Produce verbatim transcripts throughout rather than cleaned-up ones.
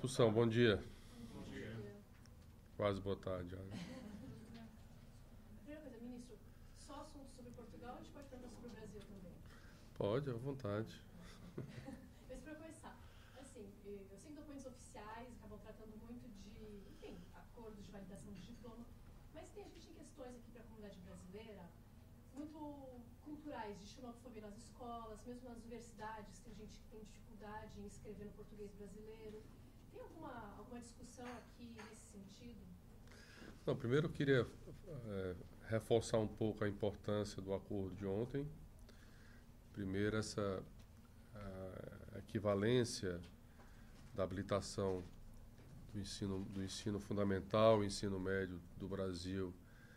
discussão. Bom dia. Bom dia. Quase boa tarde. Já. Primeira coisa, ministro, só assunto sobre Portugal ou a gente pode perguntar sobre o Brasil também? Pode, à vontade. Mas para começar, assim, eu sei que documentos oficiais acabam tratando muito de, enfim, acordos de validação de diploma, mas tem, a gente tem questões aqui para a comunidade brasileira muito culturais, de xenofobia nas escolas, mesmo nas universidades, tem gente que tem dificuldade em escrever no português brasileiro. Tem alguma, alguma discussão aqui nesse sentido? Não, primeiro eu queria é, reforçar um pouco a importância do acordo de ontem. Primeiro, essa a equivalência da habilitação do ensino, do ensino fundamental, ensino médio do Brasil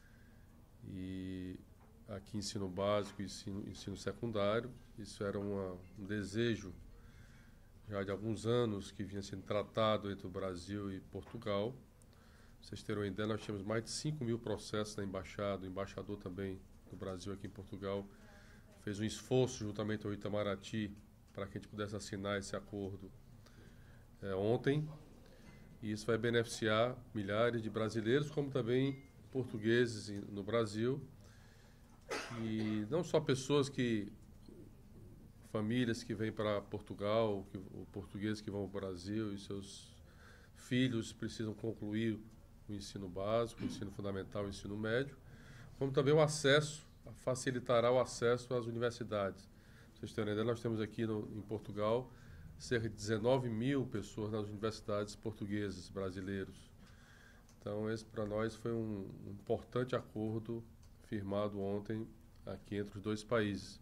e aqui ensino básico e ensino, ensino secundário. Isso era uma, um desejo já de alguns anos que vinha sendo tratado entre o Brasil e Portugal. Vocês terem uma ideia, nós tínhamos mais de cinco mil processos na embaixada. O embaixador também do Brasil aqui em Portugal fez um esforço juntamente ao Itamaraty para que a gente pudesse assinar esse acordo é, ontem. E isso vai beneficiar milhares de brasileiros, como também portugueses no Brasil. E não só pessoas que... famílias que vêm para Portugal, que, ou portugueses que vão para o Brasil e seus filhos precisam concluir o ensino básico, o ensino fundamental, o ensino médio, como também o acesso, facilitará o acesso às universidades. Vocês terem ideia, nós temos aqui no, em Portugal cerca de dezenove mil pessoas nas universidades portuguesas, brasileiros. Então, esse para nós foi um, um importante acordo firmado ontem aqui entre os dois países.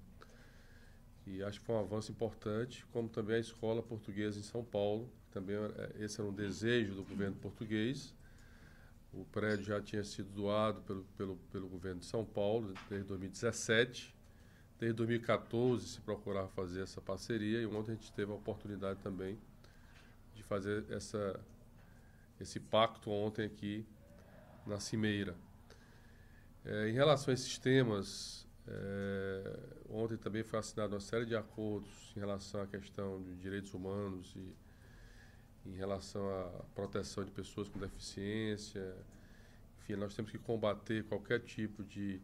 E acho que foi um avanço importante, como também a escola portuguesa em São Paulo. Também esse era um desejo do governo português. O prédio já tinha sido doado pelo, pelo, pelo governo de São Paulo desde dois mil e dezessete. Desde dois mil e quatorze se procurava fazer essa parceria e ontem a gente teve a oportunidade também de fazer essa, esse pacto ontem aqui na Cimeira. É, em relação a esses temas... É, ontem também foi assinada uma série de acordos em relação à questão de direitos humanos e em relação à proteção de pessoas com deficiência. Enfim, nós temos que combater qualquer tipo de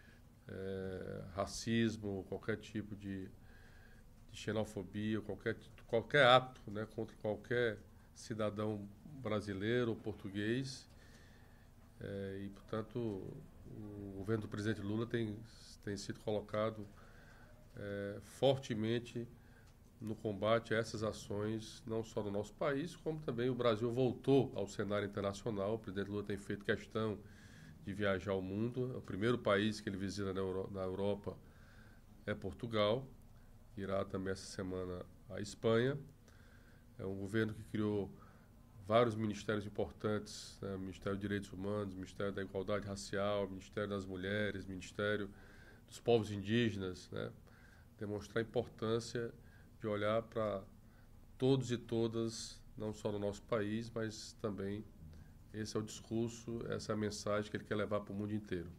é, racismo, qualquer tipo de, de xenofobia, qualquer, qualquer ato, né, contra qualquer cidadão brasileiro ou português. É, e, portanto, o governo do presidente Lula tem tem sido colocado é, fortemente no combate a essas ações, não só no nosso país, como também o Brasil voltou ao cenário internacional. O presidente Lula tem feito questão de viajar ao mundo. O primeiro país que ele visita na, Euro, na Europa é Portugal. Irá também essa semana à Espanha. É um governo que criou vários ministérios importantes, né? Ministério dos Direitos Humanos, Ministério da Igualdade Racial, Ministério das Mulheres, Ministério dos povos indígenas, né? Demonstrar a importância de olhar para todos e todas, não só no nosso país, mas também esse é o discurso, essa é a mensagem que ele quer levar para o mundo inteiro.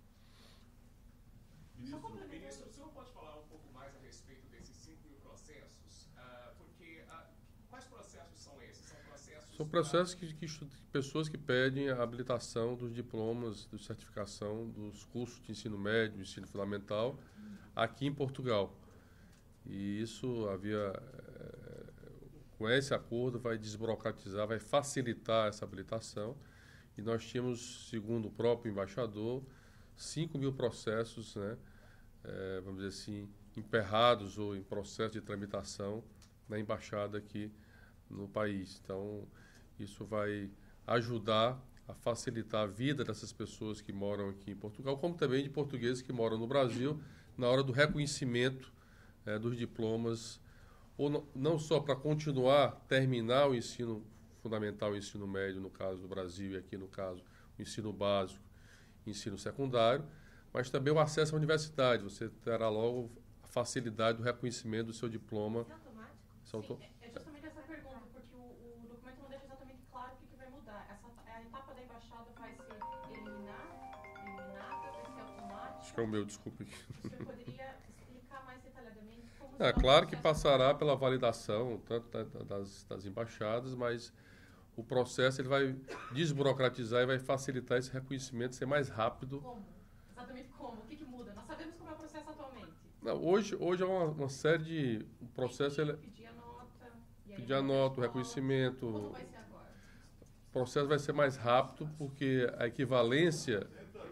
Ministro, ministro, o senhor pode falar um pouco mais a respeito desses cinco mil processos? Uh, porque uh, quais processos são esses? São processos... São processos que, que, que pessoas que pedem a habilitação dos diplomas de certificação dos cursos de ensino médio, ensino fundamental, aqui em Portugal. E isso havia, é, com esse acordo, vai desburocratizar, vai facilitar essa habilitação. E nós tínhamos, segundo o próprio embaixador, cinco mil processos, né, é, vamos dizer assim, emperrados ou em processo de tramitação na embaixada aqui no país. Então, isso vai ajudar a facilitar a vida dessas pessoas que moram aqui em Portugal, como também de portugueses que moram no Brasil, na hora do reconhecimento é, dos diplomas, ou não, não só para continuar, terminar o ensino fundamental e o ensino médio, no caso do Brasil, e aqui no caso o ensino básico e ensino secundário, mas também o acesso à universidade. Você terá logo a facilidade do reconhecimento do seu diploma. Isso é automático? Isso é auto... Sim, é justamente essa pergunta, porque o, o documento não deixa exatamente claro o que, que vai mudar. Essa, a etapa da embaixada vai ser eliminada, eliminada, vai ser automática? Acho que é o meu, desculpe. O senhor poderia explicar mais detalhadamente como É será o claro que processo? passará pela validação tanto da- das, das embaixadas, mas o processo ele vai desburocratizar e vai facilitar esse reconhecimento, ser mais rápido. Como? Exatamente como? O que, que muda? Nós sabemos como é o processo atualmente. Não, hoje, hoje é uma, uma série de... O processo... Ele, Pedir a nota. E aí pedir a vai nota, o pra escola. reconhecimento... Como vai ser agora? O processo vai ser mais rápido, porque a equivalência...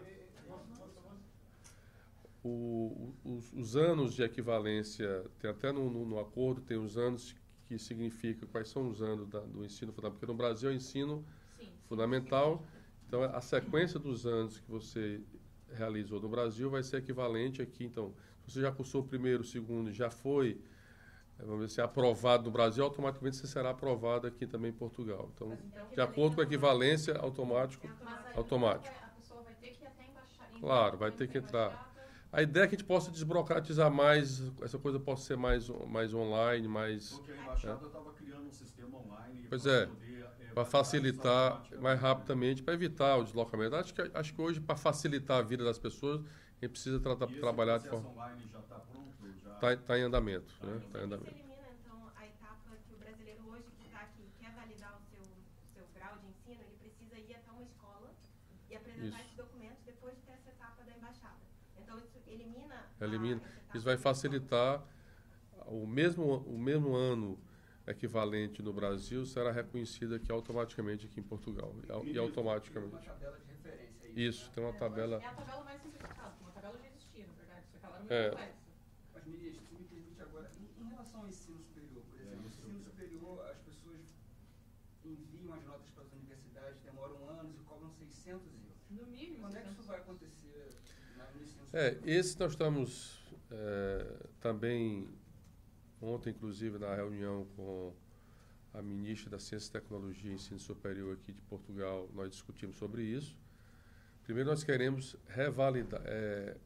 O, os, os anos de equivalência, tem até no, no, no acordo, tem os anos que significa quais são os anos da, do ensino fundamental, porque no Brasil é o ensino Sim. fundamental, então a sequência dos anos que você realizou no Brasil vai ser equivalente aqui. Então, se você já cursou o primeiro, o segundo, já foi, vamos dizer, aprovado no Brasil, automaticamente você será aprovado aqui também em Portugal. Então, Então, de acordo com a equivalência, automático, Mas aí automático. A pessoa vai ter que ir até embaixar. Claro, vai ter que entrar. A ideia é que a gente possa desburocratizar mais, essa coisa possa ser mais, mais online, mais... Porque a embaixada estava criando um sistema online Pois para é, poder, é, para facilitar mais rapidamente, para evitar o deslocamento. Acho que, acho que hoje, para facilitar a vida das pessoas, a gente precisa tratar, E esse trabalhar de processo forma... online já está pronto? Já... Está tá em andamento, Tá né? em Está em andamento. andamento. Isso elimina, então, a etapa que o brasileiro hoje que está aqui quer validar o seu, o seu grau de ensino, ele precisa ir até uma escola e apresentar Isso. esse documento depois de ter essa etapa da embaixada. Então, isso elimina... Elimina. a- essa etapa Isso vai da escola. facilitar o mesmo, o mesmo ano equivalente no Brasil será reconhecido aqui automaticamente aqui em Portugal. E, au- e automaticamente. Uma tabela de referência aí. Isso, tem uma tabela... É a tabela mais simplificada, porque uma tabela já existia, na verdade, só que ela era muito É. complexa. Mas, ministro, se me permite agora, em, em relação ao ensino superior, por exemplo, É, isso ensino eu- superior, as pessoas enviam as notas para as universidades, demoram anos e cobram seiscentos euros. No mínimo, Quando é que isso seiscentos. vai acontecer na- no ensino É, superior? esse nós estamos é, também, ontem inclusive na reunião com a ministra da Ciência e Tecnologia e Ensino Superior aqui de Portugal, nós discutimos sobre isso. Primeiro nós queremos revalidar, é,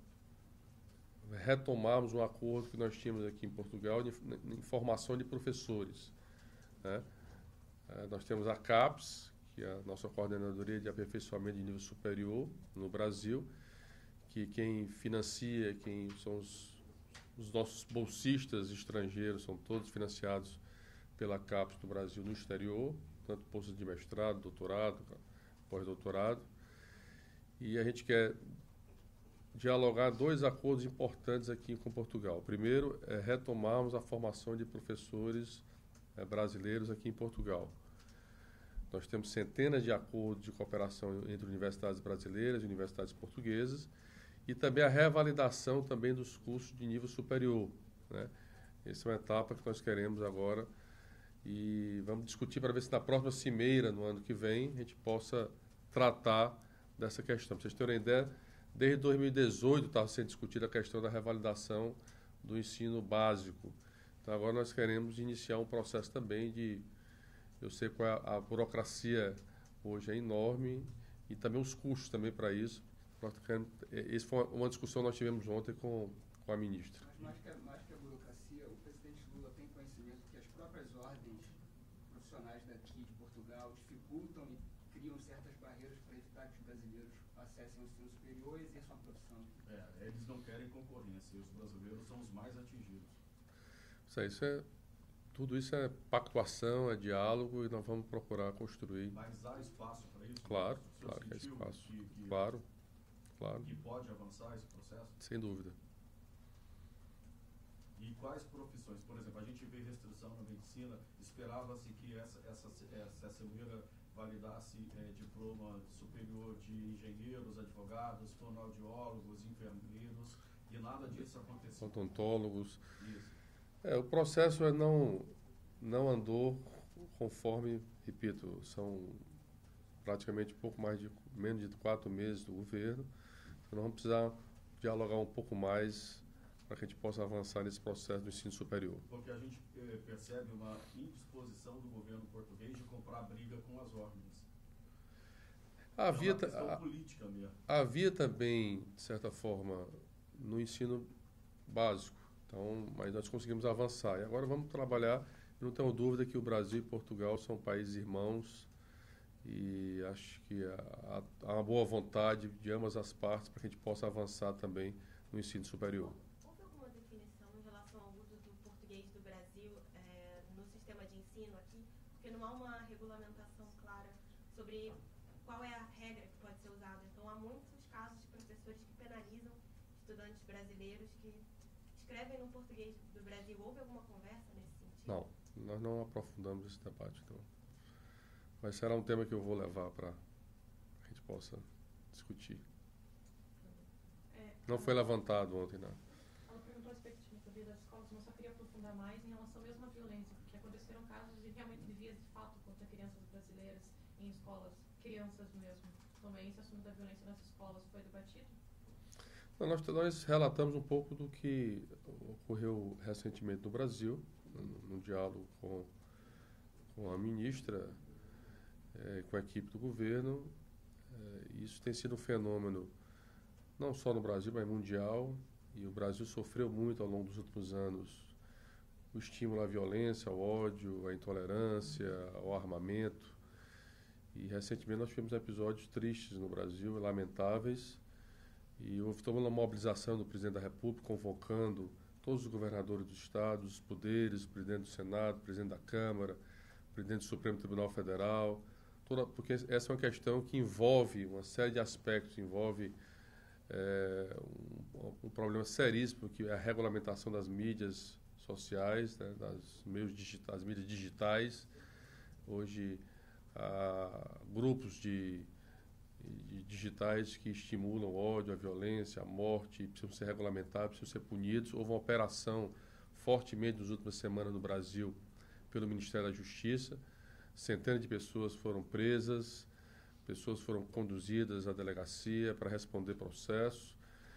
retomarmos um acordo que nós tínhamos aqui em Portugal de, de formação de professores, né? É, nós temos a CAPES, que é a nossa coordenadoria de aperfeiçoamento de nível superior no Brasil, que quem financia, quem são os, os nossos bolsistas estrangeiros, são todos financiados pela CAPES do Brasil no exterior, tanto bolsas de mestrado, doutorado, pós-doutorado. E a gente quer dialogar dois acordos importantes aqui com Portugal. O primeiro é retomarmos a formação de professores eh, brasileiros aqui em Portugal. Nós temos centenas de acordos de cooperação entre universidades brasileiras e universidades portuguesas, e também a revalidação também dos cursos de nível superior, né? Essa é uma etapa que nós queremos agora e vamos discutir para ver se na próxima cimeira, no ano que vem, a gente possa tratar dessa questão. Para vocês terem uma ideia, desde dois mil e dezoito estava sendo discutida a questão da revalidação do ensino básico. Então agora nós queremos iniciar um processo também de... Eu sei que a, a burocracia hoje é enorme e também os custos também para isso. Nós queremos, essa foi uma, uma discussão que nós tivemos ontem com, com a ministra. Mas mais que, a, mais que a burocracia, o presidente Lula tem conhecimento que as próprias ordens profissionais daqui de Portugal dificultam e criam certas barreiras para evitar que os brasileiros acessem o ensino superior e exerçam a profissão. É, eles não querem concorrência, e os brasileiros são os mais atingidos. Isso, é, isso é, tudo isso é pactuação, é diálogo e nós vamos procurar construir. Mas há espaço para isso? Claro, O senhor claro que há sentiu espaço. Que, que, Claro, claro, que pode avançar esse processo? sem dúvida. E quais profissões? Por exemplo, a gente vê restrição na medicina, esperava-se que essa, essa, essa cimeira validasse é, diploma superior de engenheiros, advogados, fonoaudiólogos, enfermeiros, e nada disso aconteceu. Odontólogos. Isso. É, o processo é não, não andou conforme, repito, são praticamente pouco mais de, menos de quatro meses do governo. Então nós vamos precisar dialogar um pouco mais para que a gente possa avançar nesse processo do ensino superior. Porque a gente eh, percebe uma indisposição do governo português de comprar briga com as ordens. Havia, é uma questão a- política mesmo. havia também, de certa forma, no ensino básico, então, mas nós conseguimos avançar. E agora vamos trabalhar, eu não tenho dúvida que o Brasil e Portugal são países irmãos e acho que há, há uma boa vontade de ambas as partes para que a gente possa avançar também no ensino superior. Houve alguma definição em relação ao uso do português do Brasil eh, no sistema de ensino aqui? Porque não há uma regulamentação clara sobre qual é a regra que pode ser usada. Então, há muitos casos de professores que penalizam estudantes brasileiros que escrevem no português do Brasil. Houve alguma conversa nesse sentido? Não, nós não aprofundamos esse debate, então. Mas será um tema que eu vou levar para que a gente possa discutir. É, Não foi levantado ontem, não. Ela perguntou a respeito de das escolas, mas só queria aprofundar mais em relação mesmo à violência, porque aconteceram casos de realmente de vias de fato contra crianças brasileiras em escolas, crianças mesmo. Também esse assunto da violência nas escolas foi debatido? Não, nós, nós relatamos um pouco do que ocorreu recentemente no Brasil, no, no diálogo com, com a ministra, eh, com a equipe do governo. Eh, isso tem sido um fenômeno não só no Brasil, mas mundial. E o Brasil sofreu muito ao longo dos últimos anos o estímulo à violência, ao ódio, à intolerância, ao armamento. E recentemente nós tivemos episódios tristes no Brasil, lamentáveis. E houve toda uma mobilização do presidente da República, convocando todos os governadores dos estados, os poderes, o presidente do Senado, o presidente da Câmara, o presidente do Supremo Tribunal Federal, toda, porque essa é uma questão que envolve uma série de aspectos, envolve é, um, um problema seríssimo, que é a regulamentação das mídias sociais, né, das, meios digitais, das mídias digitais. Hoje, há grupos de de digitais que estimulam o ódio, a violência, a morte, precisam ser regulamentados, precisam ser punidos. Houve uma operação fortemente nas últimas semanas no Brasil pelo Ministério da Justiça. Centenas de pessoas foram presas, pessoas foram conduzidas à delegacia para responder processos.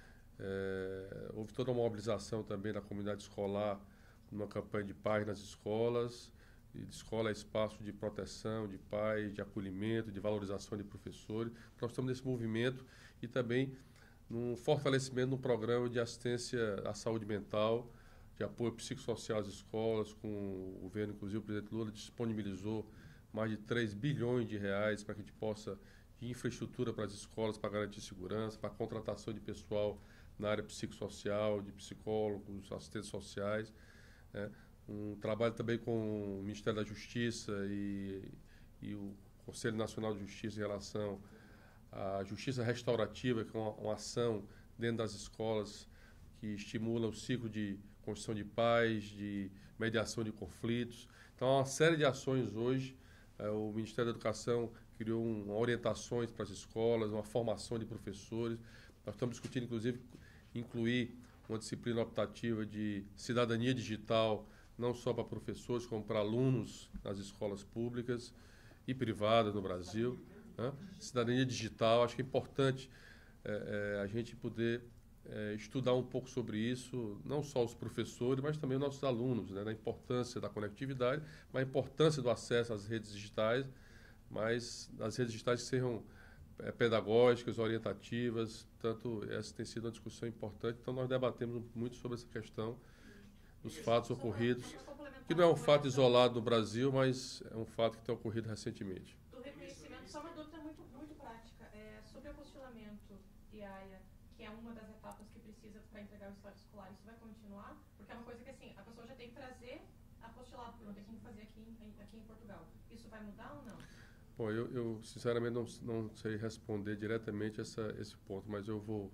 É, houve toda uma mobilização também da comunidade escolar numa campanha de paz nas escolas. E de escola é espaço de proteção, de paz, de acolhimento, de valorização de professores. Nós estamos nesse movimento e também num fortalecimento no programa de assistência à saúde mental, de apoio psicossocial às escolas, com o governo, inclusive o presidente Lula disponibilizou mais de três bilhões de reais para que a gente possa, de infraestrutura para as escolas, para garantir segurança, para a contratação de pessoal na área psicossocial, de psicólogos, assistentes sociais, né? Um trabalho também com o Ministério da Justiça e, e o Conselho Nacional de Justiça em relação à justiça restaurativa, que é uma, uma ação dentro das escolas que estimula o ciclo de construção de paz, de mediação de conflitos. Então, há uma série de ações hoje. Eh, o Ministério da Educação criou um, orientações para as escolas, uma formação de professores. Nós estamos discutindo, inclusive, incluir uma disciplina optativa de cidadania digital, não só para professores, como para alunos nas escolas públicas e privadas no Brasil. Né? Cidadania digital, acho que é importante é, é, a gente poder é, estudar um pouco sobre isso, não só os professores, mas também os nossos alunos, né? Da importância da conectividade, mas a importância do acesso às redes digitais, mas as redes digitais que sejam é, pedagógicas, orientativas. Portanto, essa tem sido uma discussão importante. Então, nós debatemos muito sobre essa questão dos fatos ocorridos, que não é um fato isolado no Brasil, mas é um fato que tem ocorrido recentemente. Do reconhecimento, só uma dúvida muito, muito prática. É, sobre o apostilamento I A I A, que é uma das etapas que precisa para entregar o estado escolar, isso vai continuar? Porque é uma coisa que, assim, a pessoa já tem que trazer apostilado, porque não tem como fazer aqui em, aqui em Portugal. Isso vai mudar ou não? Bom, eu, eu sinceramente não, não sei responder diretamente essa, esse ponto, mas eu vou,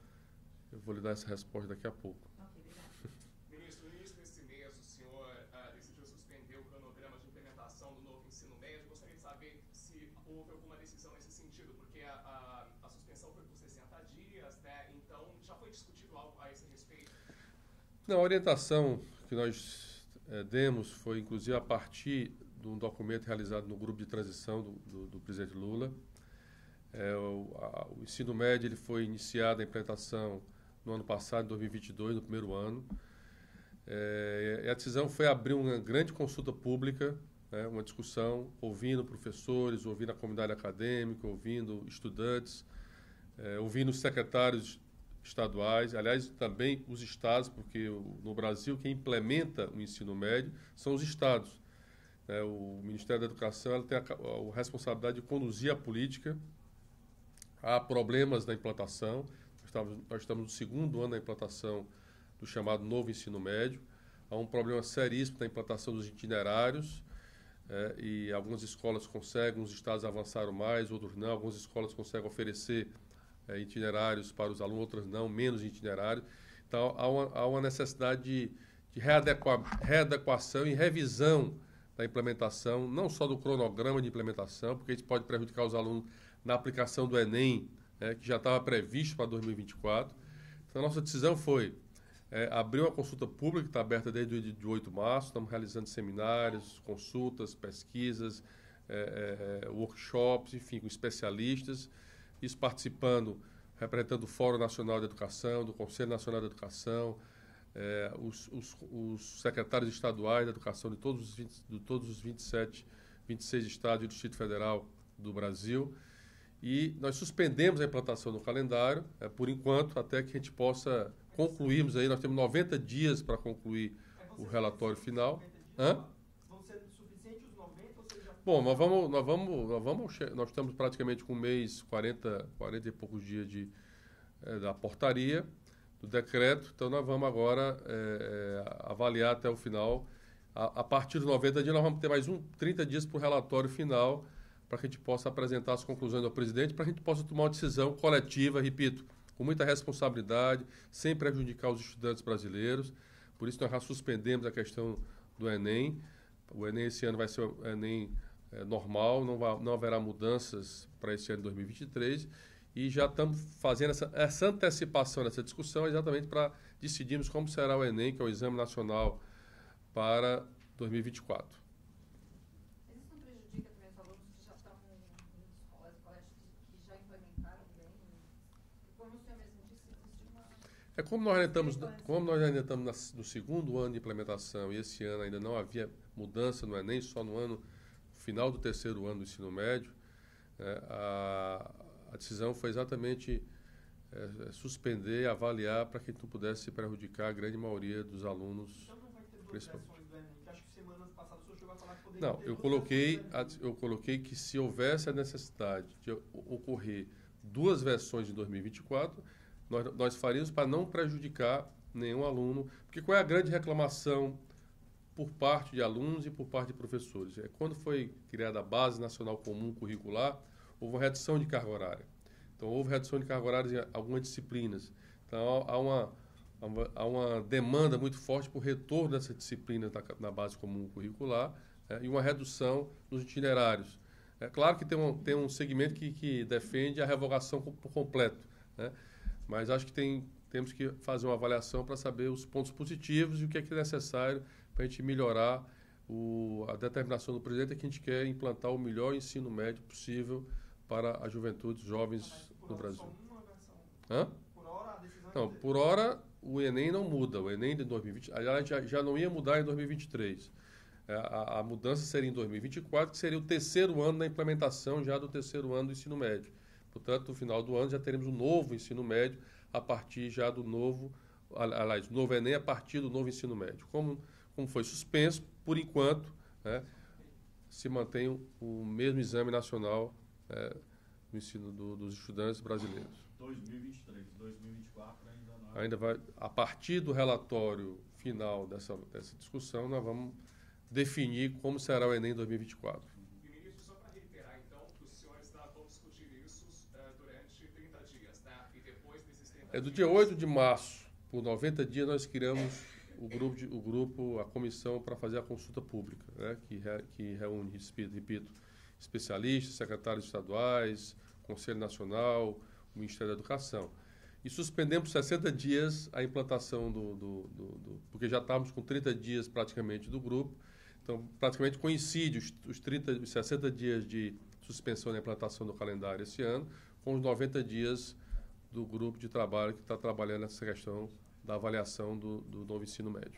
eu vou lhe dar essa resposta daqui a pouco. Houve alguma decisão nesse sentido, porque a, a, a suspensão foi por sessenta dias, né? Então já foi discutido algo a esse respeito? Não, a orientação que nós é, demos foi, inclusive, a partir de um documento realizado no grupo de transição do, do, do presidente Lula. É, o, a, o ensino médio ele foi iniciado a implementação no ano passado, em dois mil e vinte e dois, no primeiro ano. É, e a decisão foi abrir uma grande consulta pública, né, uma discussão, ouvindo professores, ouvindo a comunidade acadêmica, ouvindo estudantes, eh, ouvindo os secretários estaduais, aliás, também os estados, porque o, no Brasil quem implementa o ensino médio são os estados. Né, o Ministério da Educação ela tem a, a, a responsabilidade de conduzir a política. Há problemas na implantação. Nós estamos, nós estamos no segundo ano da implantação do chamado novo ensino médio. Há um problema seríssimo na implantação dos itinerários. é, e algumas escolas conseguem, uns estados avançaram mais, outros não, algumas escolas conseguem oferecer é, itinerários para os alunos, outras não, menos itinerários. Então, há uma, há uma necessidade de, de readequa, readequação e revisão da implementação, não só do cronograma de implementação, porque isso pode prejudicar os alunos na aplicação do Enem, é, que já estava previsto para dois mil e vinte e quatro. Então, a nossa decisão foi é, abrir uma consulta pública, que está aberta desde o dia oito de março, estamos realizando seminários, consultas, pesquisas, é, é, workshops, enfim, com especialistas, isso participando, representando o Fórum Nacional de Educação, do Conselho Nacional de Educação, é, os, os, os secretários estaduais da educação de todos os, vinte, de todos os vinte e sete, vinte e seis estados e do Distrito Federal do Brasil. E nós suspendemos a implantação do calendário, é, por enquanto, até que a gente possa concluirmos aí. Nós temos noventa dias para concluir o relatório final. Hã? Vão ser suficientes os noventa ou seja... Bom, nós vamos, nós vamos, nós vamos, nós estamos praticamente com um mês, quarenta, quarenta e poucos dias de, é, da portaria, do decreto. Então, nós vamos agora é, é, avaliar até o final. A, a partir dos noventa dias, nós vamos ter mais um, trinta dias para o relatório final, para que a gente possa apresentar as conclusões ao presidente, para que a gente possa tomar uma decisão coletiva, repito, com muita responsabilidade, sem prejudicar os estudantes brasileiros. Por isso, nós já suspendemos a questão do Enem. O Enem esse ano vai ser o Enem é, normal, não, vai, não haverá mudanças para esse ano de dois mil e vinte e três. E já estamos fazendo essa, essa antecipação dessa discussão exatamente para decidirmos como será o Enem, que é o Exame Nacional, para dois mil e vinte e quatro. É como nós ainda estamos, como nós ainda estamos na, no segundo ano de implementação e esse ano ainda não havia mudança no Enem, só no ano final do terceiro ano do ensino médio, é, a, a decisão foi exatamente é, suspender, avaliar para que não pudesse prejudicar a grande maioria dos alunos. Então não vai ter duas versões do Enem, que acho que semanas passadas o senhor chegou a falar que poderia Não, ter eu duas coloquei, versões do a, eu coloquei que se houvesse a necessidade de ocorrer duas versões em dois mil e vinte e quatro, Nós, nós faríamos para não prejudicar nenhum aluno, porque qual é a grande reclamação por parte de alunos e por parte de professores? É quando foi criada a Base Nacional Comum Curricular, houve uma redução de carga horária. Então, houve redução de carga horária em algumas disciplinas. Então, há uma, há uma demanda muito forte por retorno dessa disciplina na, na Base Comum Curricular, é, e uma redução nos itinerários. É claro que tem um, tem um segmento que, que defende a revogação por completo, né? Mas acho que tem, temos que fazer uma avaliação para saber os pontos positivos e o que é, que é necessário para a gente melhorar o, a determinação do presidente, é que a gente quer implantar o melhor ensino médio possível para a juventude, os jovens do Brasil. Hã? Por hora, a decisão Não, por hora o Enem não muda. O Enem de dois mil e vinte, aliás, já, já não ia mudar em dois mil e vinte e três. A, a mudança seria em dois mil e vinte e quatro, que seria o terceiro ano da implementação já do terceiro ano do ensino médio. Portanto, no final do ano já teremos um novo ensino médio a partir já do novo, aliás, o novo Enem a partir do novo ensino médio. Como, como foi suspenso, por enquanto, né, se mantém o, o mesmo exame nacional é, no ensino do, dos estudantes brasileiros. dois mil e vinte e três, dois mil e vinte e quatro ainda não. Ainda vai, a partir do relatório final dessa, dessa discussão, nós vamos definir como será o Enem em dois mil e vinte e quatro. É do dia oito de março, por noventa dias, nós criamos o grupo, de, o grupo a comissão para fazer a consulta pública, né, que, re, que reúne, repito, especialistas, secretários estaduais, Conselho Nacional, o Ministério da Educação. E suspendemos sessenta dias a implantação do, do, do, do... porque já estávamos com trinta dias praticamente do grupo, então praticamente coincide os, os, trinta, os sessenta dias de suspensão da implantação do calendário esse ano com os noventa dias do grupo de trabalho que está trabalhando nessa questão da avaliação do, do novo ensino médio.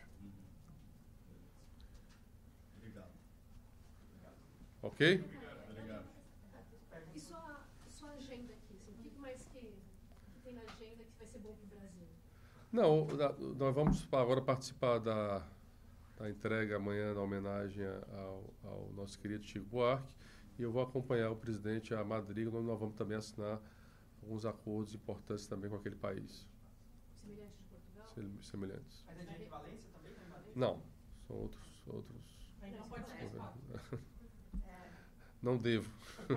Obrigado. Obrigado. Ok? Obrigado. Obrigado. E sua, sua agenda aqui? Assim, o que mais que, que tem na agenda que vai ser bom para o Brasil? Não, nós vamos agora participar da, da entrega amanhã da homenagem ao, ao nosso querido Chico Buarque, e eu vou acompanhar o presidente a Madrid, onde nós vamos também assinar alguns acordos importantes também com aquele país. Semelhantes de Portugal? Semelhantes. Mas é de Valência também? Não, são outros... outros Ainda não pode ser resposta. Não devo.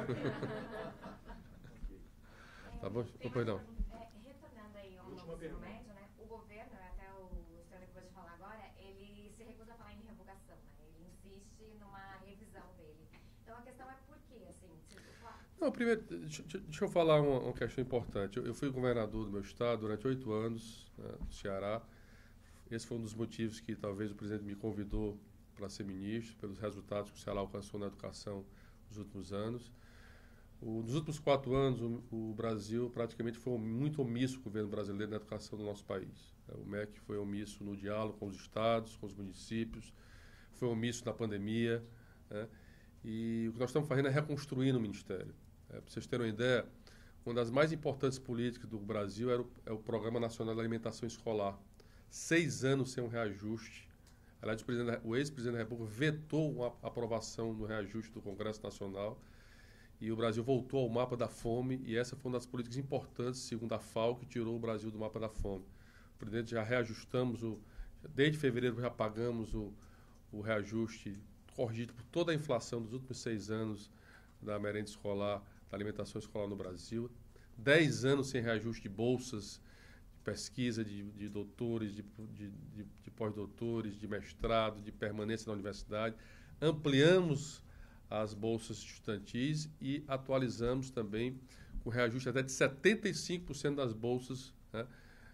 Tá bom? Oh, perdão. É, retornando aí ao novo ensino médio, né? O governo, até o senhor acabou de falar agora, ele se recusa a falar em revogação, né? Ele insiste numa revisão dele. Então a questão é por quê, assim? Se, Não, primeiro, deixa, deixa eu falar uma, uma questão importante. Eu, eu fui governador do meu estado durante oito anos, né, no Ceará. Esse foi um dos motivos que talvez o presidente me convidou para ser ministro, pelos resultados que o Ceará alcançou na educação nos últimos anos. O, nos últimos quatro anos, o, o Brasil praticamente foi muito omisso, o governo brasileiro, na educação do nosso país. O M E C foi omisso no diálogo com os estados, com os municípios, foi omisso na pandemia, né? E o que nós estamos fazendo é reconstruir o Ministério. É, para vocês terem uma ideia, uma das mais importantes políticas do Brasil era o, é o Programa Nacional de Alimentação Escolar. Seis anos sem um reajuste. Aliás, o, presidente, o ex-presidente da República vetou a aprovação do reajuste do Congresso Nacional e o Brasil voltou ao mapa da fome, e essa foi uma das políticas importantes, segundo a FAO, que tirou o Brasil do mapa da fome. O presidente já reajustamos, o, desde fevereiro já pagamos o, o reajuste corrigido por toda a inflação dos últimos seis anos da merenda escolar, da alimentação escolar no Brasil. Dez anos sem reajuste de bolsas, de pesquisa de, de doutores, de, de, de, de pós-doutores, de mestrado, de permanência na universidade. Ampliamos as bolsas estudantis e atualizamos também com reajuste até de setenta e cinco por cento das bolsas, né,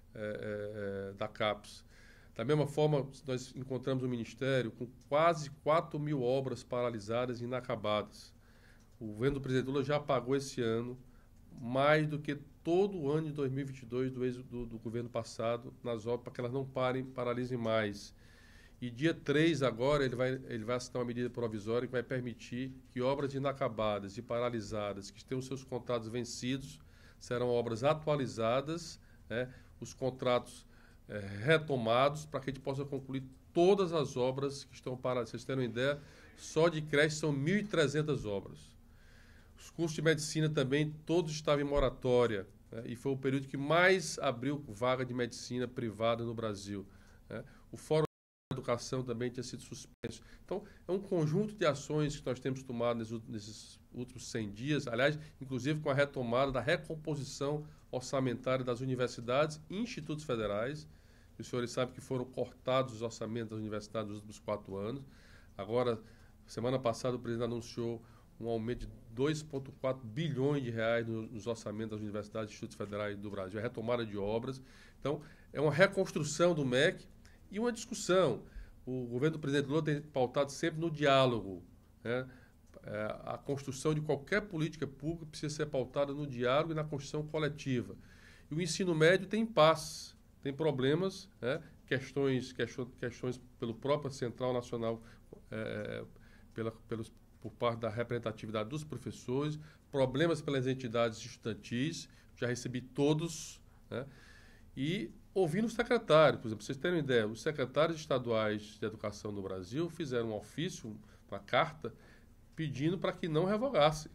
é, é, da CAPES. Da mesma forma, nós encontramos o Ministério com quase quatro mil obras paralisadas e inacabadas. O governo do presidente Lula já pagou esse ano mais do que todo o ano de dois mil e vinte e dois do, ex, do, do governo passado nas obras, para que elas não parem, paralisem mais. E dia três agora ele vai, ele vai assinar uma medida provisória que vai permitir que obras inacabadas e paralisadas, que tenham seus contratos vencidos, serão obras atualizadas, né, os contratos é, retomados, para que a gente possa concluir todas as obras que estão paradas. Vocês terem uma ideia, só de creche são mil e trezentas obras. Os cursos de medicina também, todos estavam em moratória, né, e foi o período que mais abriu vaga de medicina privada no Brasil, né. O Fórum da Educação também tinha sido suspenso. Então, é um conjunto de ações que nós temos tomado nesses, nesses últimos cem dias, aliás, inclusive com a retomada da recomposição orçamentária das universidades e institutos federais. Os senhores sabem que foram cortados os orçamentos das universidades nos últimos quatro anos. Agora, semana passada, o presidente anunciou um aumento de dois vírgula quatro bilhões de reais nos orçamentos das universidades e institutos federais do Brasil, a retomada de obras. Então, é uma reconstrução do M E C e uma discussão. O governo do presidente Lula tem pautado sempre no diálogo, né? É, a construção de qualquer política pública precisa ser pautada no diálogo e na construção coletiva. E o ensino médio tem impasse, tem problemas, né? questões, questões, questões pelo próprio Central Nacional, é, pela, pelos, por parte da representatividade dos professores, problemas pelas entidades estudantis, já recebi todos, né? E ouvindo o secretário, por exemplo, para vocês terem uma ideia, os secretários estaduais de educação no Brasil fizeram um ofício, uma carta, pedindo para que não revogassem,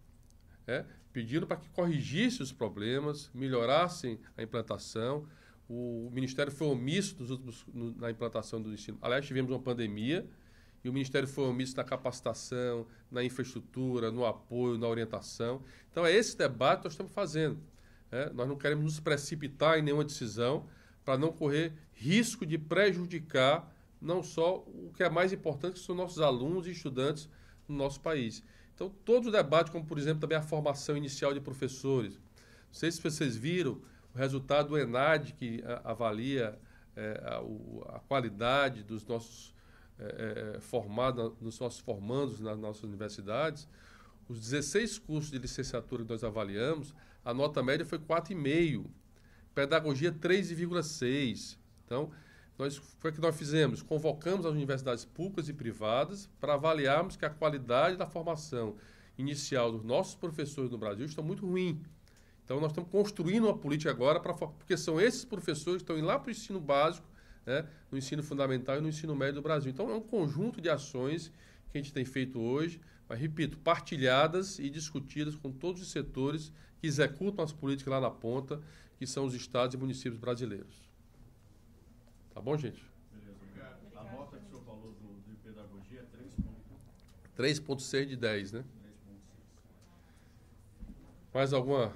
né? Pedindo para que corrigissem os problemas, melhorassem a implantação. O Ministério foi omisso nos últimos, no, na implantação do ensino. Aliás, tivemos uma pandemia e o Ministério foi omisso na capacitação, na infraestrutura, no apoio, na orientação. Então, é esse debate que nós estamos fazendo. É, nós não queremos nos precipitar em nenhuma decisão para não correr risco de prejudicar não só o que é mais importante, que são nossos alunos e estudantes no nosso país. Então, todo o debate, como, por exemplo, também a formação inicial de professores. Não sei se vocês viram o resultado do ENAD, que a, avalia é, a, o, a qualidade dos nossos é, formados, dos nossos formandos nas nossas universidades. Os dezesseis cursos de licenciatura que nós avaliamos, a nota média foi quatro vírgula cinco. Pedagogia, três vírgula seis. Então, nós, foi o que nós fizemos? Convocamos as universidades públicas e privadas para avaliarmos que a qualidade da formação inicial dos nossos professores no Brasil está muito ruim. Então, nós estamos construindo uma política agora, pra, porque são esses professores que estão indo lá para o ensino básico, né, no ensino fundamental e no ensino médio do Brasil. Então, é um conjunto de ações que a gente tem feito hoje, mas, repito, partilhadas e discutidas com todos os setores que executam as políticas lá na ponta, que são os estados e municípios brasileiros. Tá bom, gente? Beleza. A nota que o senhor falou do, de pedagogia é três pontos. três vírgula seis de dez, né? três pontos Mais alguma?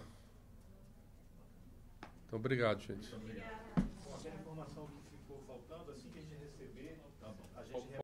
Então, obrigado, gente. Muito obrigado. Bom, aquela informação que ficou faltando, assim que a gente receber, a gente